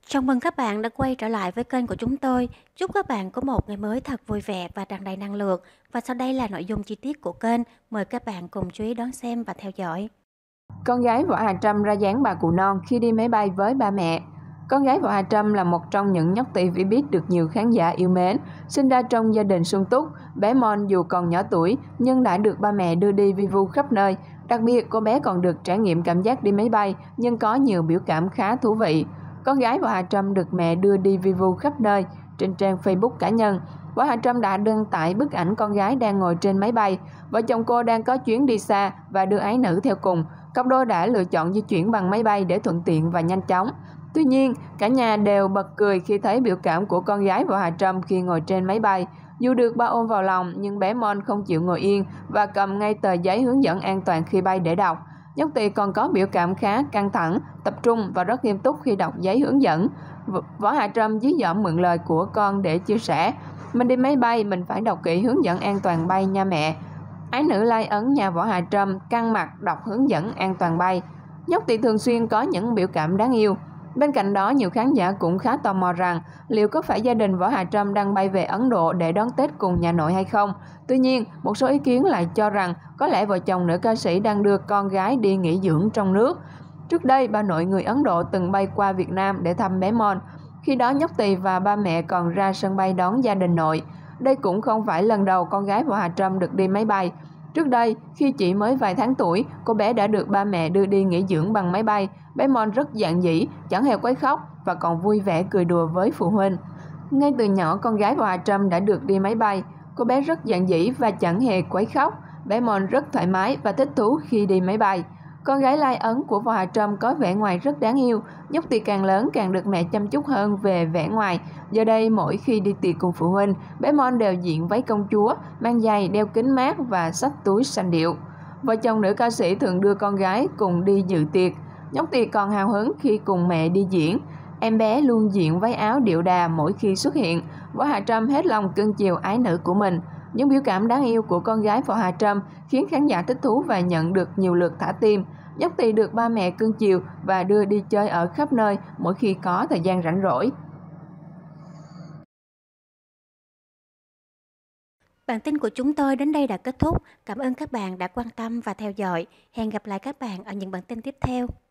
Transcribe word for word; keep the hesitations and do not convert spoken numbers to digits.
Chào mừng các bạn đã quay trở lại với kênh của chúng tôi. Chúc các bạn có một ngày mới thật vui vẻ và tràn đầy năng lượng. Và sau đây là nội dung chi tiết của kênh. Mời các bạn cùng chú ý đón xem và theo dõi. Con gái Võ Hà Trâm ra dáng bà cụ non khi đi máy bay với ba mẹ. Con gái Võ Hà Trâm là một trong những nhóc tỳ vi biết được nhiều khán giả yêu mến. Sinh ra trong gia đình sung túc, bé Mon dù còn nhỏ tuổi nhưng đã được ba mẹ đưa đi vi vu khắp nơi. Đặc biệt, cô bé còn được trải nghiệm cảm giác đi máy bay nhưng có nhiều biểu cảm khá thú vị. Con gái Võ Hà Trâm được mẹ đưa đi vi vu khắp nơi. Trên trang Facebook cá nhân, Võ Hà Trâm đã đăng tải bức ảnh con gái đang ngồi trên máy bay. Vợ chồng cô đang có chuyến đi xa và đưa ái nữ theo cùng. Cặp đôi đã lựa chọn di chuyển bằng máy bay để thuận tiện và nhanh chóng. Tuy nhiên, cả nhà đều bật cười khi thấy biểu cảm của con gái Võ Hà Trâm khi ngồi trên máy bay. Dù được ba ôm vào lòng, nhưng bé Mon không chịu ngồi yên và cầm ngay tờ giấy hướng dẫn an toàn khi bay để đọc. Nhóc tỳ còn có biểu cảm khá căng thẳng, tập trung và rất nghiêm túc khi đọc giấy hướng dẫn. Võ Hà Trâm dí dỏm mượn lời của con để chia sẻ: "Mình đi máy bay, mình phải đọc kỹ hướng dẫn an toàn bay nha mẹ." Ái nữ lai ấn nhà Võ Hà Trâm căng mặt đọc hướng dẫn an toàn bay. Nhóc tỳ thường xuyên có những biểu cảm đáng yêu. Bên cạnh đó, nhiều khán giả cũng khá tò mò rằng liệu có phải gia đình Võ Hà Trâm đang bay về Ấn Độ để đón Tết cùng nhà nội hay không. Tuy nhiên, một số ý kiến lại cho rằng có lẽ vợ chồng nữ ca sĩ đang đưa con gái đi nghỉ dưỡng trong nước. Trước đây, bà nội người Ấn Độ từng bay qua Việt Nam để thăm bé Mon. Khi đó, nhóc tỳ và ba mẹ còn ra sân bay đón gia đình nội. Đây cũng không phải lần đầu con gái Võ Hà Trâm được đi máy bay. Trước đây, khi chỉ mới vài tháng tuổi, cô bé đã được ba mẹ đưa đi nghỉ dưỡng bằng máy bay. Bé Mon rất dạn dĩ, chẳng hề quấy khóc và còn vui vẻ cười đùa với phụ huynh. Ngay từ nhỏ, con gái Võ Hà Trâm đã được đi máy bay. Cô bé rất dạn dĩ và chẳng hề quấy khóc. Bé Mon rất thoải mái và thích thú khi đi máy bay. Con gái lai ấn của Võ Hà Trâm có vẻ ngoài rất đáng yêu. Nhóc tỳ càng lớn càng được mẹ chăm chút hơn về vẻ ngoài. Giờ đây, mỗi khi đi tiệc cùng phụ huynh, bé Mon đều diện váy công chúa, mang giày, đeo kính mát và xách túi xanh điệu. Vợ chồng nữ ca sĩ thường đưa con gái cùng đi dự tiệc. Nhóc tỳ còn hào hứng khi cùng mẹ đi diễn. Em bé luôn diện váy áo điệu đà mỗi khi xuất hiện. Võ Hà Trâm hết lòng cưng chiều ái nữ của mình. Những biểu cảm đáng yêu của con gái Võ Hà Trâm khiến khán giả thích thú và nhận được nhiều lượt thả tim. Nhóc tỳ được ba mẹ cưng chiều và đưa đi chơi ở khắp nơi mỗi khi có thời gian rảnh rỗi. Bản tin của chúng tôi đến đây đã kết thúc. Cảm ơn các bạn đã quan tâm và theo dõi. Hẹn gặp lại các bạn ở những bản tin tiếp theo.